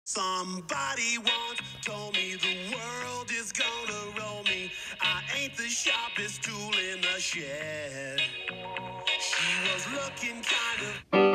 Somebody once told me the world is gonna roll me. I ain't the sharpest tool in the shed. She was looking kind of